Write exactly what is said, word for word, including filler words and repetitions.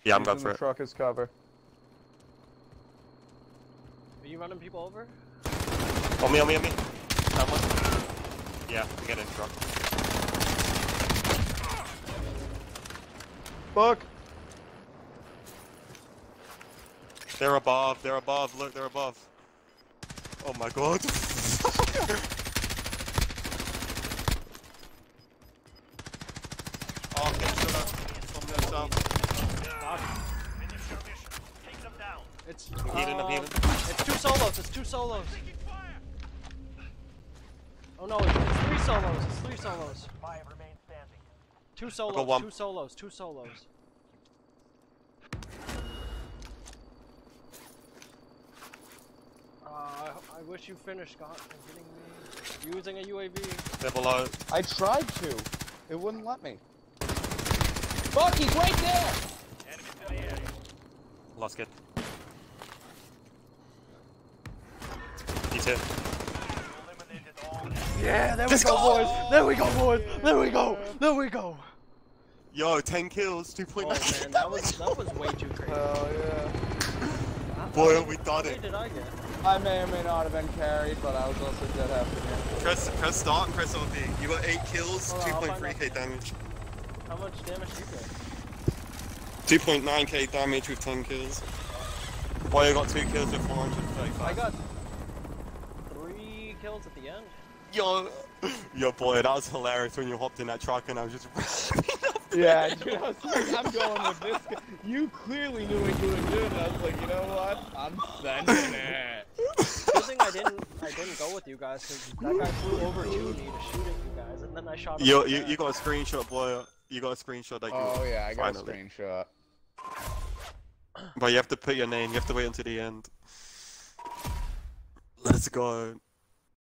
Yeah, I'm going for the it. truck as cover. Are you running people over? On me, on me, on me. That one. Yeah, I'm getting in truck. Fuck! They're above, they're above, look, they're above. Oh my god. Oh, get shot up from the south. Finish your mission. Take them down. It's I'm healing, I'm um, healing. It's two solos. It's two solos. Oh no, it's, it's three solos. It's three solos. Five remain standing. Two got solos. one. Two solos. Two solos. Uh, I, I wish you finished, Scott. Are you kidding me? Using a U A V. They're below. I tried to. It wouldn't let me. Fuck, he's right there! Enemy to the area. Lost kid. He's here. Eliminated all. Yeah, there we Let's go, go! boys. There we go, boys. There we go. There we go. Yo, ten kills, two point Oh nine. man, that was that was way too crazy. Hell yeah. Boy, we done How many it. did I get? I may or may not have been carried, but I was also dead after him. Press, press start and press O B. You got eight kills, Hold on, two I'll point find three out. K damage. How much damage did you get? two point nine K damage with ten kills. Boy, you got two kills with four hundred thirty-five. I got three kills at the end. Yo, yo, boy, that was hilarious when you hopped in that truck and I was just Yeah, dude, I was like, I'm going with this guy. You clearly knew what you were doing, and I was like, you know what? I'm sending it. Good thing I didn't I didn't go with you guys because that guy flew over to me to shoot at you guys, and then I shot him. Yo, in the you, back. you got a screenshot, boy. You got a screenshot that you Oh yeah, I got finally. a screenshot. But you have to put your name. You have to wait until the end. Let's go.